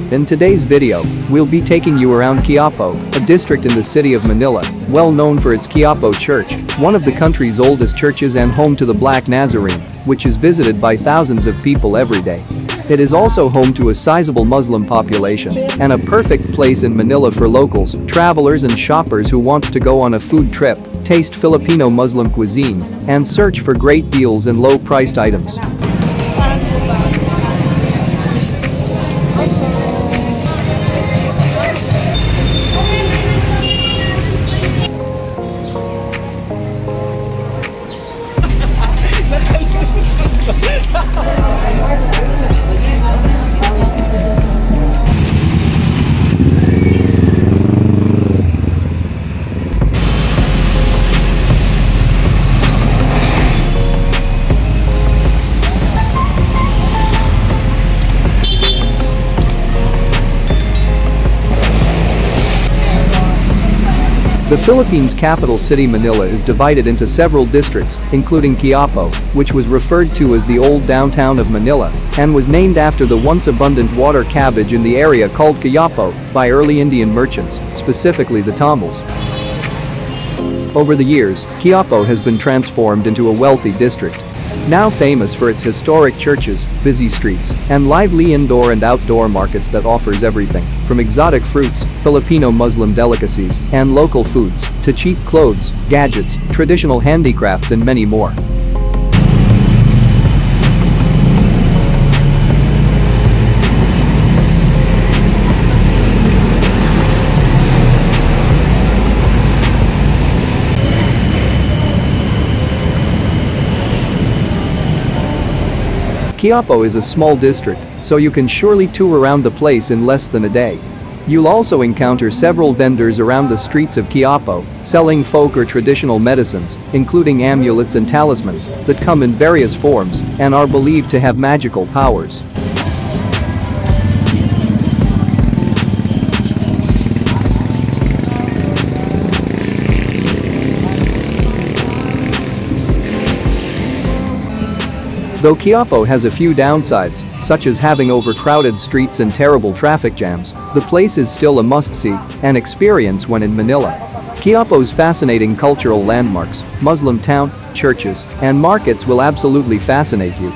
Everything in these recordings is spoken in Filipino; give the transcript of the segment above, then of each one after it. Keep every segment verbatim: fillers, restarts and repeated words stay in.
In today's video, we'll be taking you around Quiapo, a district in the city of Manila, well known for its Quiapo Church, one of the country's oldest churches and home to the Black Nazarene, which is visited by thousands of people every day. It is also home to a sizable Muslim population and a perfect place in Manila for locals, travelers and shoppers who wants to go on a food trip, taste Filipino Muslim cuisine, and search for great deals and low-priced items. The Philippines' capital city Manila is divided into several districts, including Quiapo, which was referred to as the old downtown of Manila and was named after the once abundant water cabbage in the area called Quiapo by early Indian merchants, specifically the Tamils. Over the years, Quiapo has been transformed into a wealthy district. Now famous for its historic churches, busy streets, and lively indoor and outdoor markets that offers everything from exotic fruits, Filipino Muslim delicacies, and local foods, to cheap clothes, gadgets, traditional handicrafts and many more. Quiapo is a small district, so you can surely tour around the place in less than a day. You'll also encounter several vendors around the streets of Quiapo, selling folk or traditional medicines, including amulets and talismans, that come in various forms and are believed to have magical powers. Though Quiapo has a few downsides, such as having overcrowded streets and terrible traffic jams, the place is still a must-see and experience when in Manila. Quiapo's fascinating cultural landmarks, Muslim town, churches, and markets will absolutely fascinate you.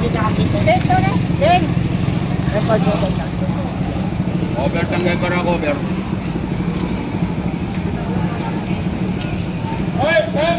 Dito na. Den. Over tanggay para cover. Hey, hey.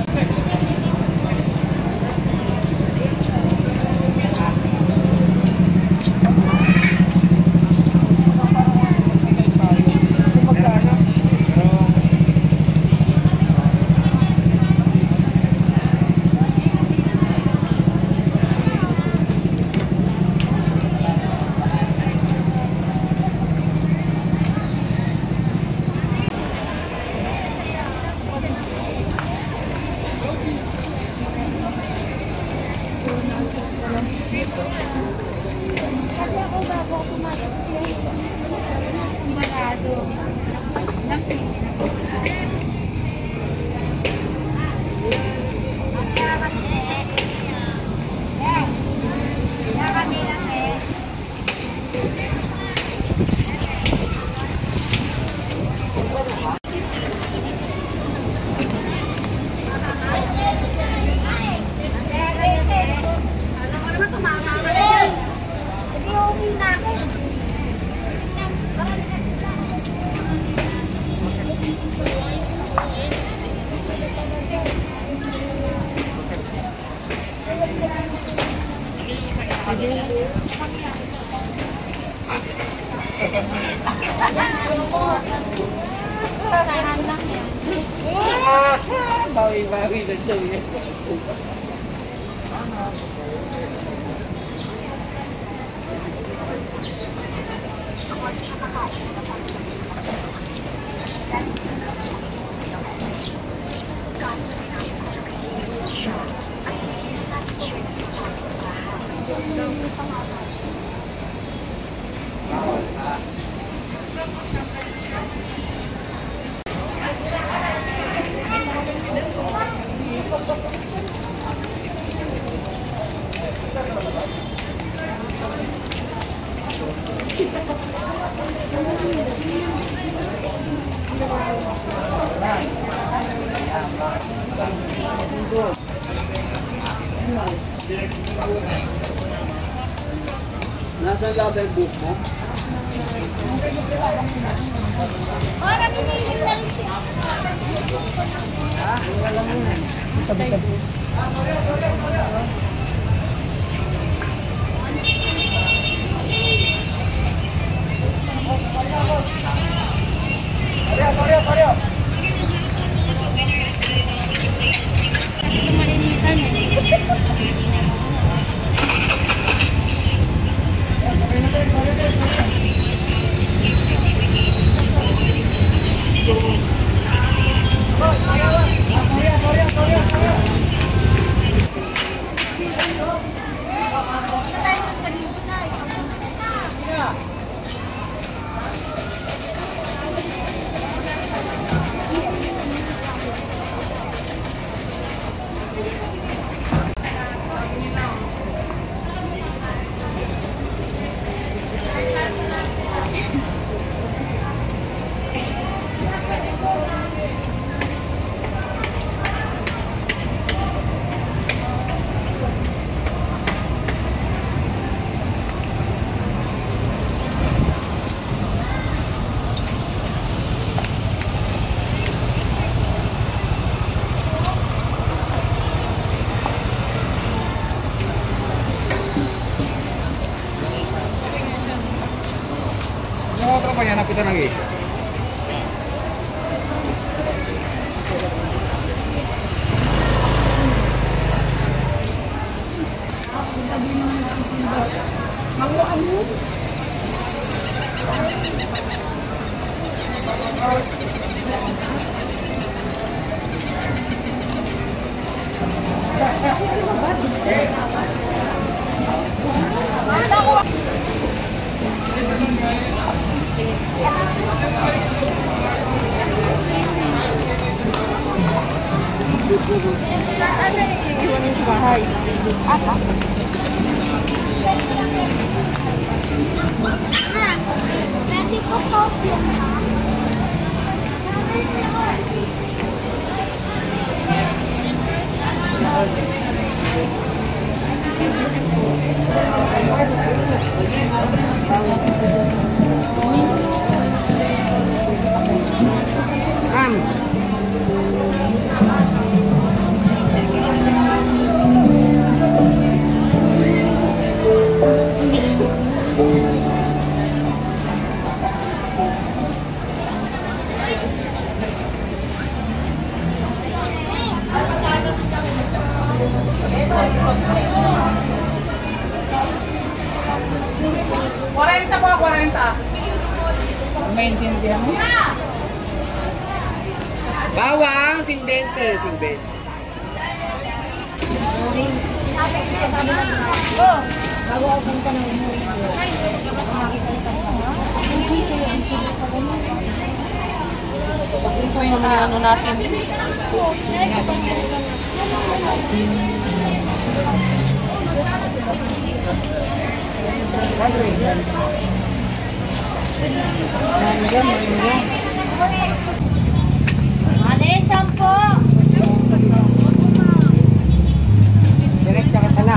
Bawi-bawi na siya. Nasaan ka ba yung book mo? Oh, naniningin lang siya. Ha? Wala mo na. Tabi-tabi. Sorry, sorry, sorry. Ito malinisan eh. Otro mañana kita lagi. Ano yung iwan yung bahay? Apa? Pwede po coffee. Thank you. Kuwarenta po, kuwarenta. Maintindihan mo? Bawang, singbente, singbente. Ito yung ano natin. Ate, sampo. Diretso ka tala.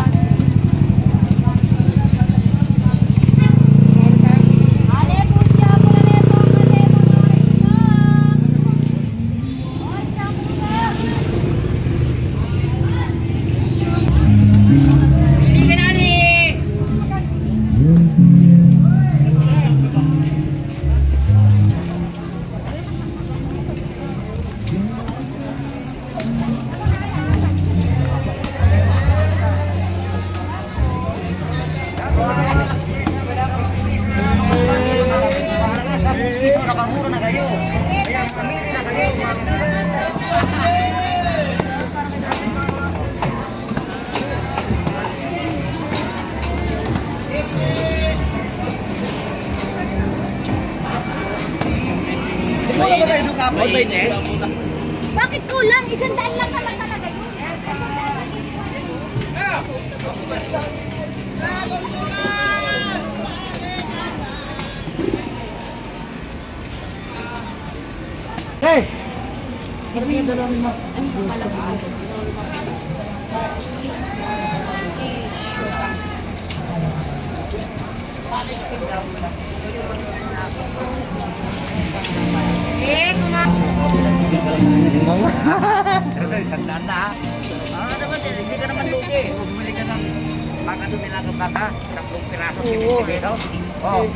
Ale, punya mo na lemon, ale, mga oras mo. Oy, sampo ka. Sige na ni! Nakamura na kayo. Kaya mamili na kayo. Mula ba tayo suka po? Bakit kulang? Isang daan lang naman talaga yun. Hey! Sandaan na. Ah, naman din, hindi ka naman lugi. Bumili ka ng baka doon nila ng baka. Tatlong piraso, pinipili, no? Oo.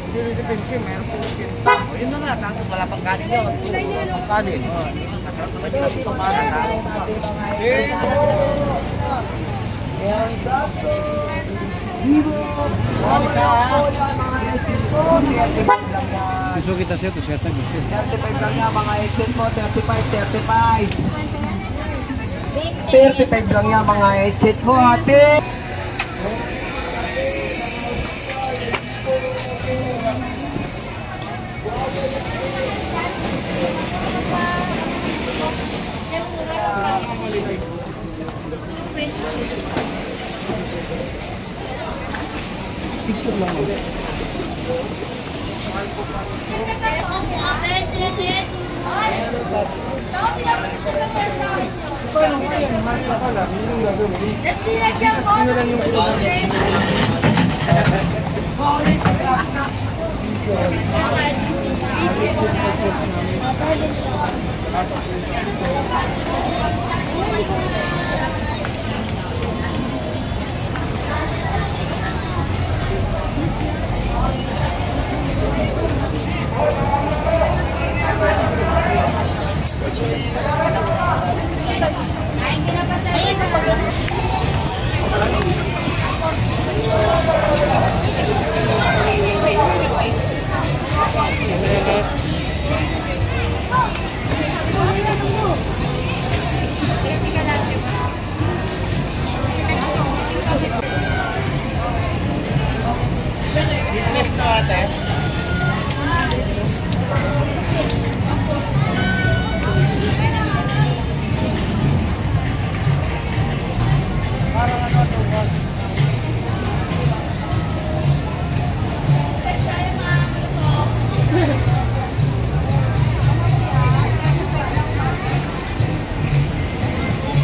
Oh, yun na nga, tapos wala pang kanin yun. Pang kanin. Masarap naman yun ang tumaran, ha? Suso kita siya, to siya tag. thirty-five lang yan, mga agent mo. thirty-five, thirty-five. thirty-five lang yan mga agent mo, ate. Picture lang mo.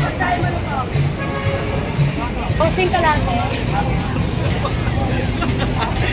Posting ka lang eh.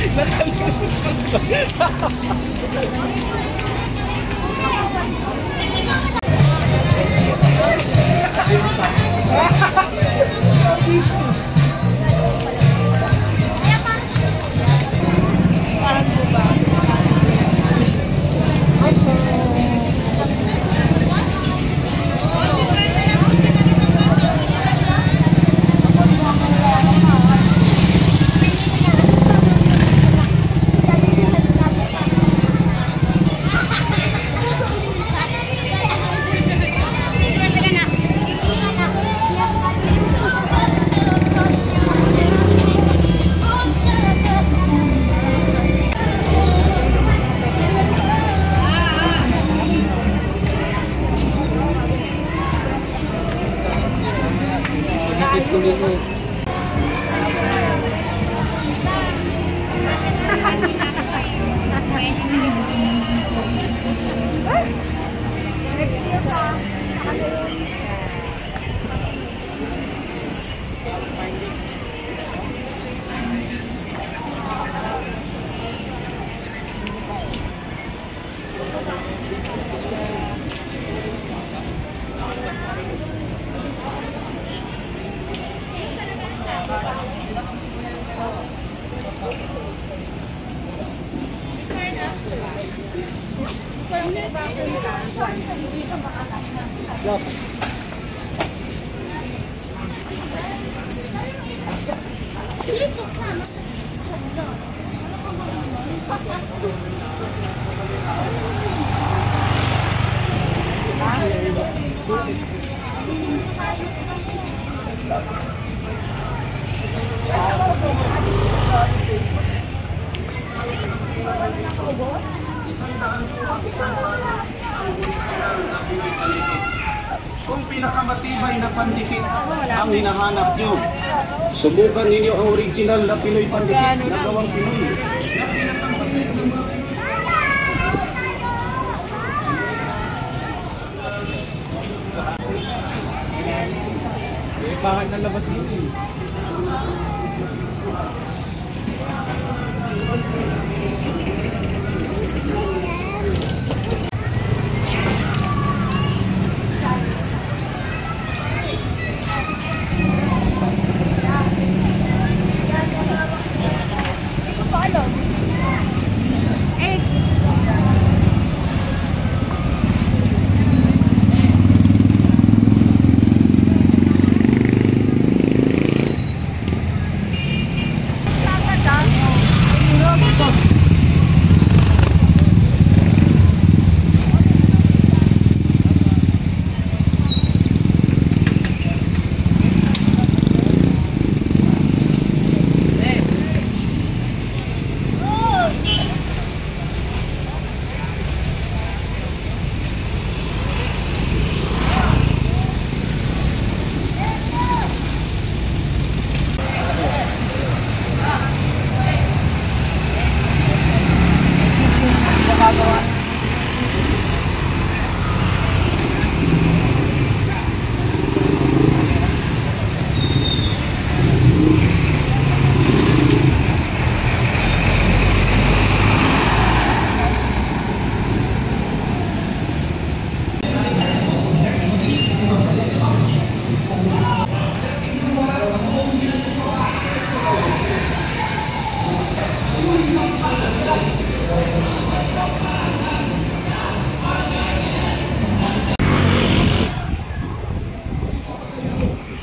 Kung pinakamatibay na pandikit ang hinahanap nyo, subukan ninyo ang original na Pinoy pandikit na gawang Pinoy. Bakit nalabas dito eh?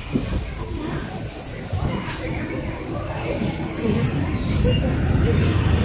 Thank you.